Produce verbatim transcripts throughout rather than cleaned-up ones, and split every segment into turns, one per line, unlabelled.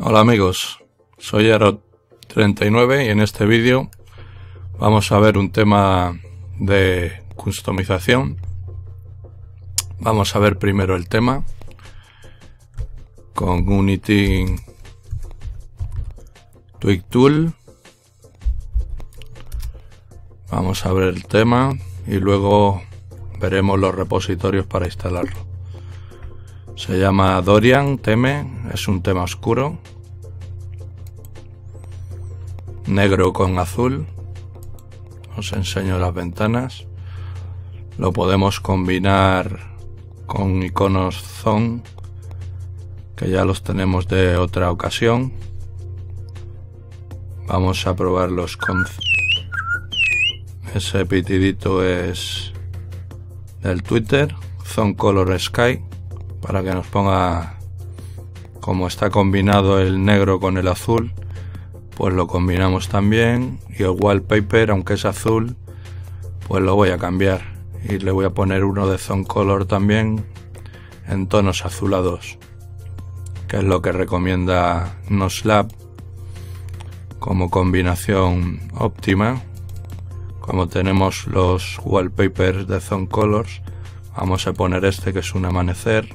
Hola amigos, soy Aro treinta y nueve y en este vídeo vamos a ver un tema de customización. Vamos a ver primero el tema con Unity Tweak Tool. Vamos a ver el tema y luego veremos los repositorios para instalarlo. Se llama Dorian Theme, es un tema oscuro, negro con azul. Os enseño las ventanas. Lo podemos combinar con iconos Zone, que ya los tenemos de otra ocasión. Vamos a probarlos con... Ese pitidito es del Twitter, Zone Color Sky, para que nos ponga como está combinado el negro con el azul, pues lo combinamos también. Y el wallpaper, aunque es azul, pues lo voy a cambiar y le voy a poner uno de Zone Color también en tonos azulados, que es lo que recomienda Noslab como combinación óptima. Como tenemos los wallpapers de Zone Colors, vamos a poner este, que es un amanecer.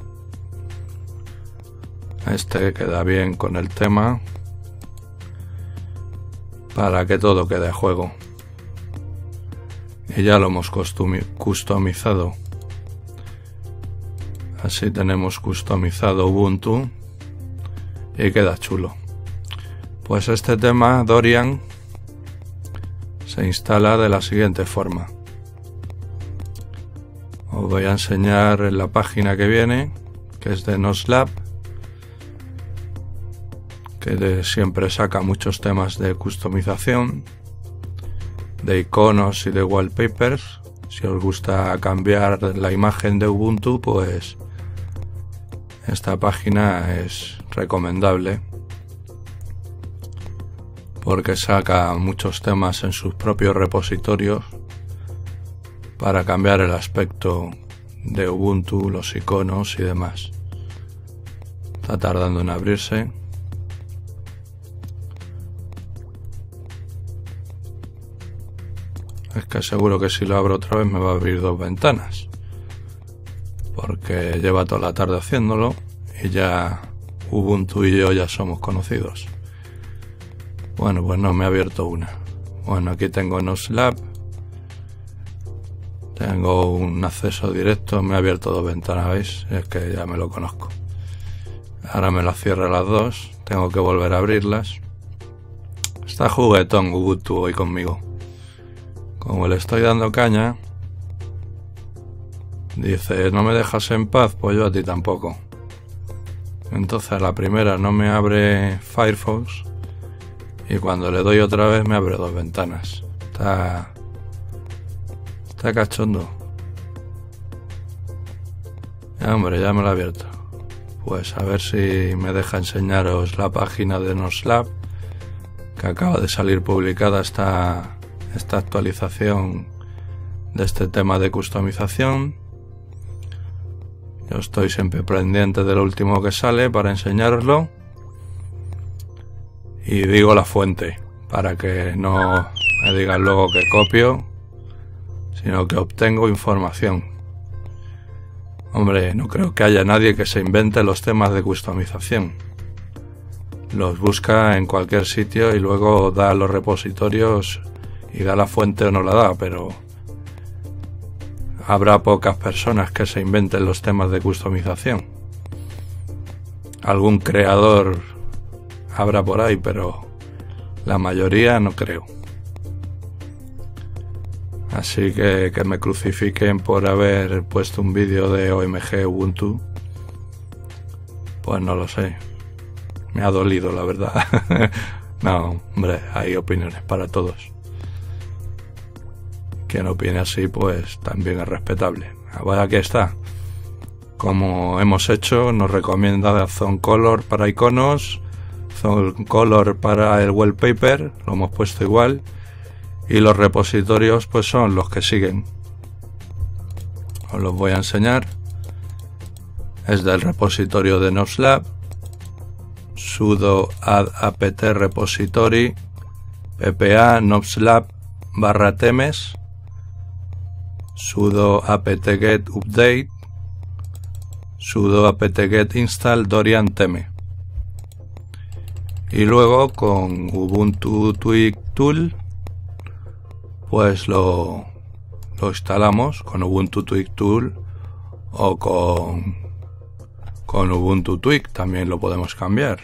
Este queda bien con el tema para que todo quede a juego. Y ya lo hemos customizado. Así tenemos customizado Ubuntu y queda chulo. Pues este tema Dorian se instala de la siguiente forma. Os voy a enseñar en la página que viene, que es de Noslab, que de, siempre saca muchos temas de customización, de iconos y de wallpapers. Si os gusta cambiar la imagen de Ubuntu, pues esta página es recomendable, porque saca muchos temas en sus propios repositorios para cambiar el aspecto de Ubuntu, los iconos y demás. Está tardando en abrirse. Es que seguro que si lo abro otra vez me va a abrir dos ventanas, porque lleva toda la tarde haciéndolo y ya Ubuntu y yo ya somos conocidos. Bueno, pues no, me ha abierto una. Bueno, aquí tengo Noslab. Tengo un acceso directo, me ha abierto dos ventanas, ¿veis? Es que ya me lo conozco. Ahora me las cierra las dos, tengo que volver a abrirlas. Está juguetón Ubuntu hoy conmigo. Como le estoy dando caña, dice, no me dejas en paz, pues yo a ti tampoco. Entonces a la primera no me abre Firefox, y cuando le doy otra vez me abre dos ventanas. Está, está cachondo. Ya, hombre, ya me lo ha abierto. Pues a ver si me deja enseñaros la página de Noslab, que acaba de salir publicada esta, esta actualización de este tema de customización. Yo estoy siempre pendiente de lo último que sale para enseñaroslo. Y digo la fuente, para que no me digan luego que copio, sino que obtengo información. Hombre, no creo que haya nadie que se invente los temas de customización. Los busca en cualquier sitio y luego da los repositorios y da la fuente o no la da, pero habrá pocas personas que se inventen los temas de customización. Algún creador habrá por ahí, pero la mayoría no creo. Así que que me crucifiquen por haber puesto un vídeo de O M G Ubuntu, pues no lo sé. Me ha dolido, la verdad. No, hombre, hay opiniones para todos. Quien opine así, pues también es respetable. Bueno, aquí está. Como hemos hecho, nos recomienda Zone Color para iconos, Zone Color para el wallpaper, lo hemos puesto igual, y los repositorios pues son los que siguen. Os los voy a enseñar. Es del repositorio de Noslab, sudo add apt repository ppa nopslab barra temes sudo apt-get update sudo apt-get install dorian teme. Y luego con Ubuntu Tweak Tool pues lo, lo instalamos con Ubuntu Tweak Tool o con, con Ubuntu Tweak también lo podemos cambiar.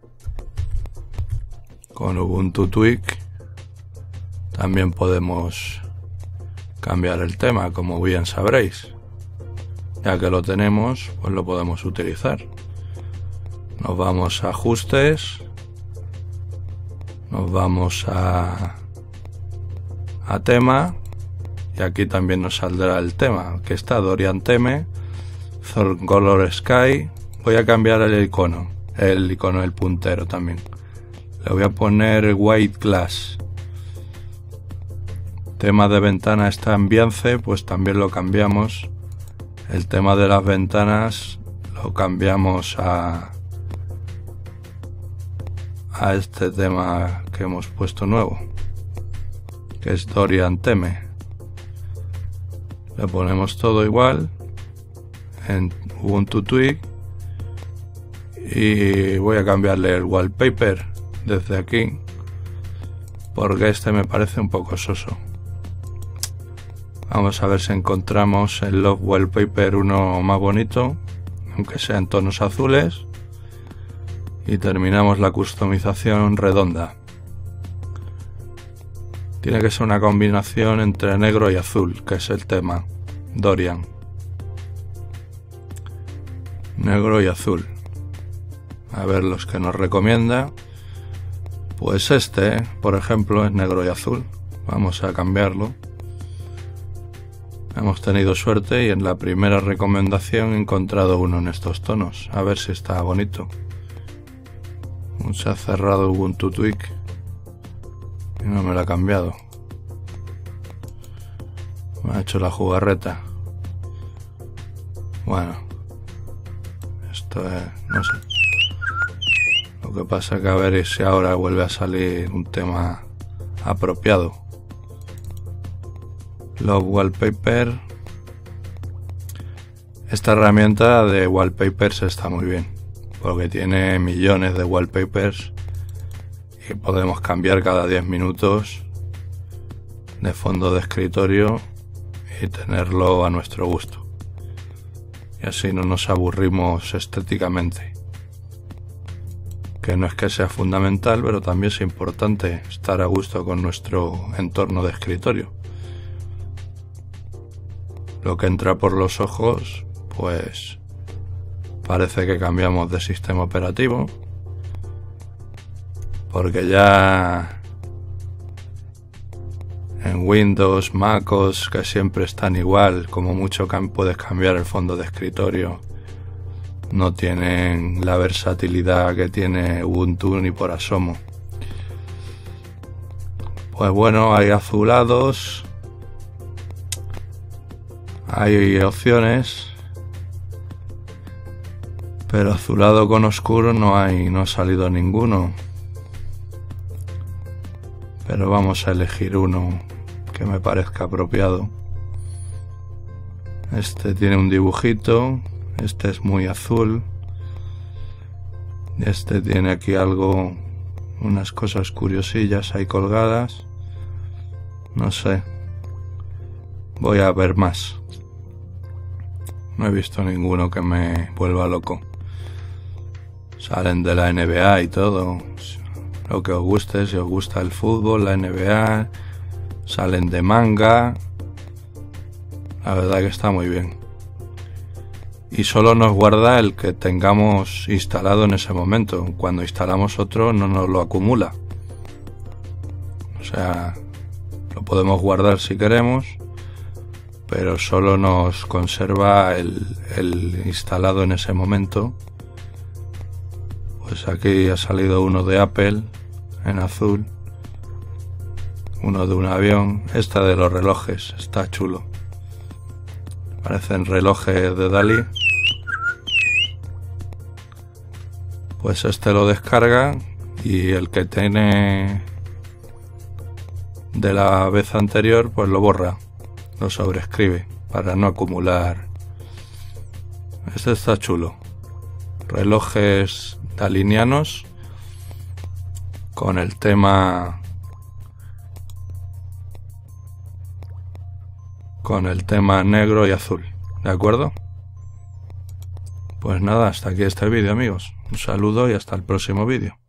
Con Ubuntu Tweak también podemos cambiar el tema, como bien sabréis. Ya que lo tenemos, pues lo podemos utilizar. Nos vamos a ajustes. Nos vamos a, a tema y aquí también nos saldrá el tema que está Dorian Teme, Thorn Color Sky. Voy a cambiar el icono, el icono del puntero también. Le voy a poner White Glass. Tema de ventana está en Biance, pues también lo cambiamos. El tema de las ventanas lo cambiamos a a este tema que hemos puesto nuevo, que es Dorian Teme. Le ponemos todo igual en Ubuntu Tweak y voy a cambiarle el wallpaper desde aquí porque este me parece un poco soso. Vamos a ver si encontramos el Love Wallpaper uno más bonito, aunque sea en tonos azules. Y terminamos la customización redonda. Tiene que ser una combinación entre negro y azul, que es el tema Dorian. Negro y azul. A ver los que nos recomienda. Pues este, por ejemplo, es negro y azul. Vamos a cambiarlo. Hemos tenido suerte y en la primera recomendación he encontrado uno en estos tonos. A ver si está bonito. Se ha cerrado Ubuntu Tweak y no me lo ha cambiado. Me ha hecho la jugarreta. Bueno, esto es, no sé. Lo que pasa es que a ver si ahora vuelve a salir un tema apropiado. Love Wallpaper. Esta herramienta de wallpapers está muy bien, porque tiene millones de wallpapers y podemos cambiar cada diez minutos de fondo de escritorio y tenerlo a nuestro gusto. Y así no nos aburrimos estéticamente. Que no es que sea fundamental, pero también es importante estar a gusto con nuestro entorno de escritorio. Lo que entra por los ojos, pues parece que cambiamos de sistema operativo, porque ya en Windows, MacOS, que siempre están igual, como mucho puedes cambiar el fondo de escritorio, no tienen la versatilidad que tiene Ubuntu ni por asomo. Pues bueno, hay azulados, hay opciones. Pero azulado con oscuro no hay, no ha salido ninguno. Pero vamos a elegir uno que me parezca apropiado. Este tiene un dibujito, este es muy azul. Este tiene aquí algo, unas cosas curiosillas ahí colgadas. No sé. Voy a ver más. No he visto ninguno que me vuelva loco. Salen de la N B A y todo, lo que os guste, si os gusta el fútbol, la N B A, salen de manga, la verdad que está muy bien. Y solo nos guarda el que tengamos instalado en ese momento, cuando instalamos otro no nos lo acumula. O sea, lo podemos guardar si queremos, pero solo nos conserva el, el instalado en ese momento. Pues aquí ha salido uno de Apple en azul, uno de un avión, esta de los relojes, está chulo, parecen relojes de Dalí. pues este lo descarga y el que tiene de la vez anterior pues lo borra, lo sobrescribe para no acumular. Este está chulo. Relojes dalinianos con el tema con el tema negro y azul, ¿de acuerdo? Pues nada, hasta aquí este vídeo, amigos. Un saludo y hasta el próximo vídeo.